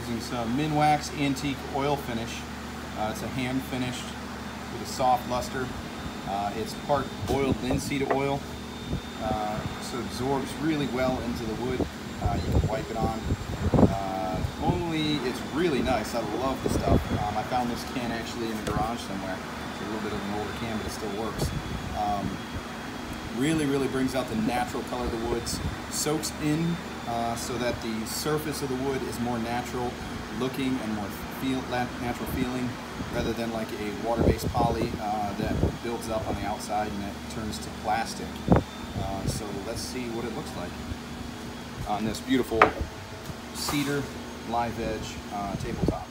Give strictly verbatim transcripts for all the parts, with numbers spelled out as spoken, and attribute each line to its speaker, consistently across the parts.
Speaker 1: Using some Minwax Antique Oil Finish. Uh, it's a hand finished with a soft luster. Uh, it's part boiled linseed oil, uh, so it absorbs really well into the wood. Uh, you can wipe it on. Uh, only, it's really nice. I love the stuff. Um, I found this can actually in the garage somewhere. It's a little bit of an older can, but it still works. Um, really, really brings out the natural color of the woods. Soaks in uh, so that the surface of the wood is more natural looking and more feel, natural feeling, rather than like a water-based poly uh, that builds up on the outside and it turns to plastic. Uh, so let's see what it looks like on this beautiful cedar live edge uh, tabletop.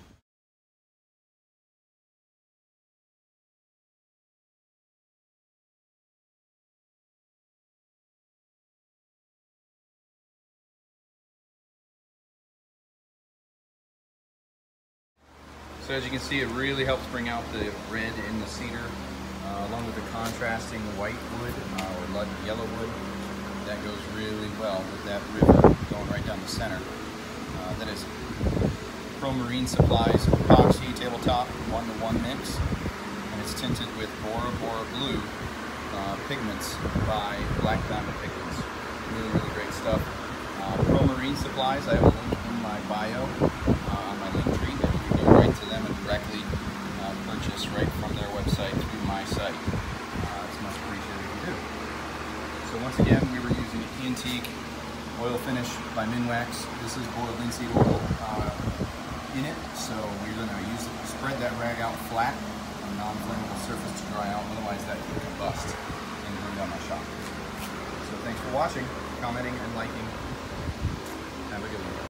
Speaker 1: So as you can see, it really helps bring out the red in the cedar, uh, along with the contrasting white wood uh, or yellow wood. That goes really well with that river going right down the center. Uh, that is Pro Marine Supplies Epoxy Tabletop one to one mix, and it's tinted with Bora Bora Blue uh, pigments by Black Diamond Pigments. Really, really great stuff. Uh, Pro Marine Supplies, I have a link in my bio uh, on my link tree that you can go right to them and directly uh, purchase right from their website through my site. Uh, it's much appreciated if you do. So once again, we were using Antique Oil Finish by Minwax. This is boiled linseed oil uh, in it, so we're going to use it, spread that rag out flat on a non-flammable surface to dry out, otherwise that could combust and burn down my shop. So thanks for watching, commenting, and liking.